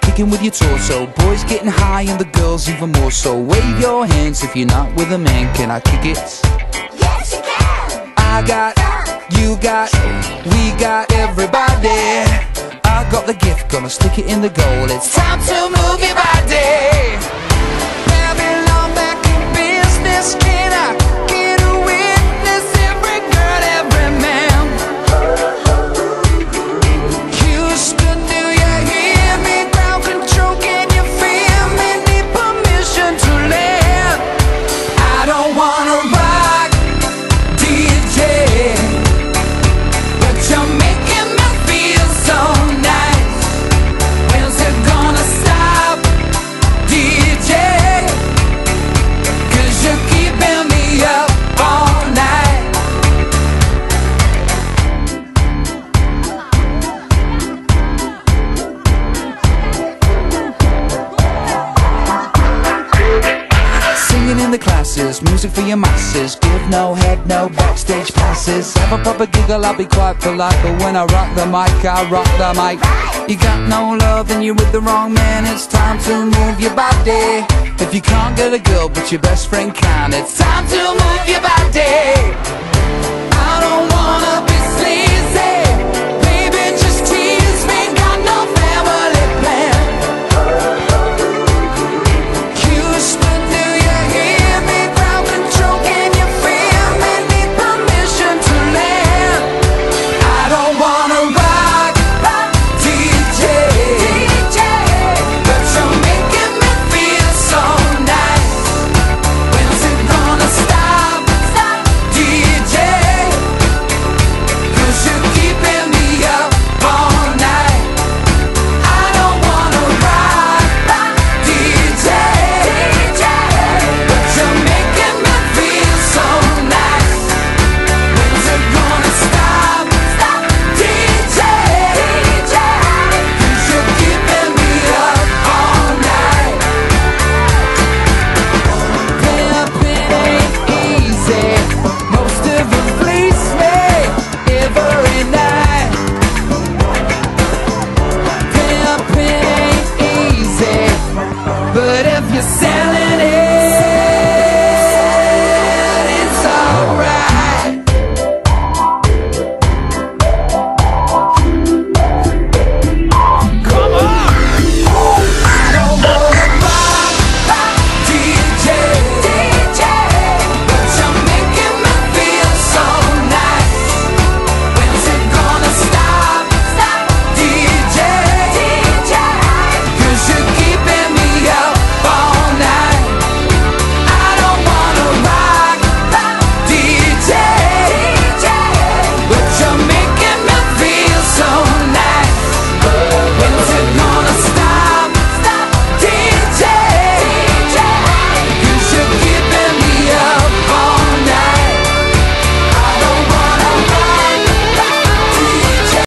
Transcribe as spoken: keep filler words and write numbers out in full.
kicking with your torso. Boys getting high and the girls even more so. Wave your hands if you're not with a man. Can I kick it? Yes, you can. I got, you got, we got everybody. I got the gift, gonna stick it in the goal. It's time to move your body. Babylon back in business. Can I get a witness? Every girl, every man. Houston, do you hear me? Ground control, can you feel me? Need permission to land. I don't wanna rock, D J, but you're making me feel so nice. When's it gonna stop, D J? Cause you're keeping me up all night. Singing in the classes, music for your masses. Give no head, no backstage passes. Have a proper giggle, I'll be quite polite, but when I rock the mic, I rock the mic. You got no love, then you're with the wrong man. It's time to move your body. If you can't get a girl, but your best friend can, it's time to move your body.